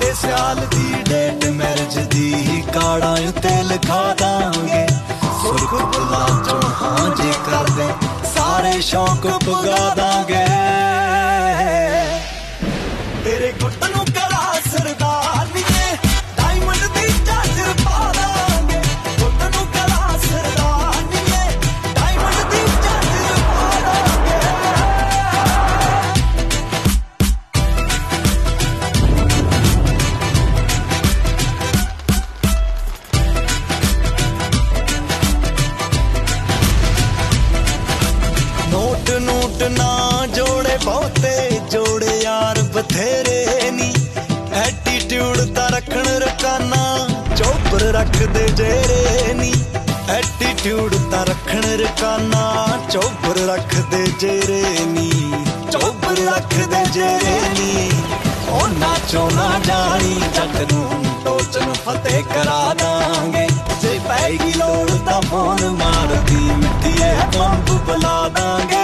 साल दी date marriage दी काड़ा उत्ते लिखा दांगे सुर्ख बुला चो हाँ जे कर दे सारे शौक पुगा दांगे तेरे गुट नू करा सरदारनीए डायमंड दी चादर पा दांगे गुट नू करा सरदारनीए डायमंड दी चादर पा दांगे नोट नोट ना जोड़े बहुते जोड़े यार बथेरे नी एटीट्यूड ता रखण रकाना चौपर रख दे जेरे नी एटीट्यूड ता रखण रकाना चौपर रख दे जेरे नी चौपर रख दे जेरे नी ओ नाचो ना जानी जट नू टोचन फतेह करा दांगे जे पैगी लोड़ ता फोन मार दी मिट्टीए पंप बुला दांगे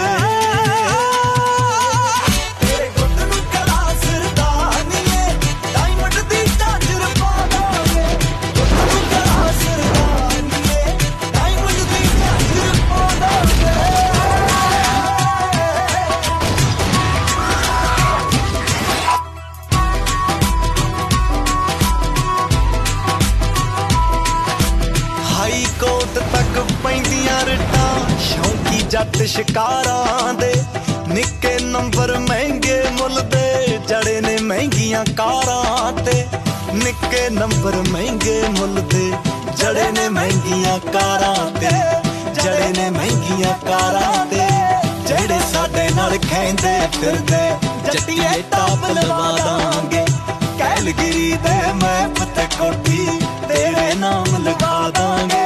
कोट तक पैंदियां रिटां शौकी जट शिकारां दे निक्के नंबर महंगे मुल दे जड़े ने महंगियां कारां ते निक्के नंबर महंगे मुल दे जड़े ने महंगियां कारां ते जड़े ने महंगियां कारां ते जेड़े साडे नाल खैंदे फिरदे जट्टिए टाप लवा दांगे कैलगिरी दे मैप ते कोठी तेरे नाम लगा दांगे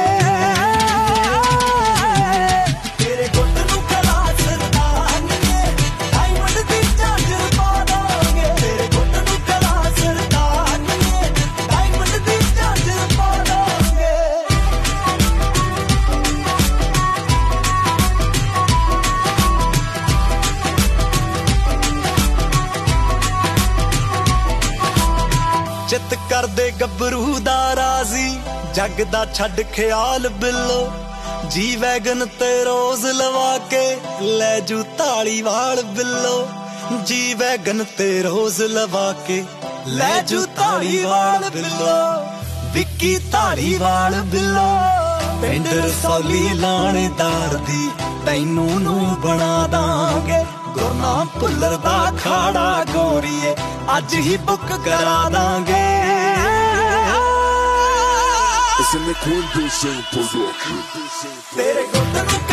चित कर दे गबरू दा राजी जग दा छड़ ख्याल बिलो जी वैगन ते रोज लवा के ले जू धालीवाल बिलो जी वैगन ते रोज लवा के ले जू धालीवाल बिलो विक्की धालीवाल बिलो पिंड रसौली लाणेदार दी तैनू नू बना दांगे गुरना भुल्लर दा खाड़ा गोरीए अज ही बुक करा दांगे तेरे गुट नू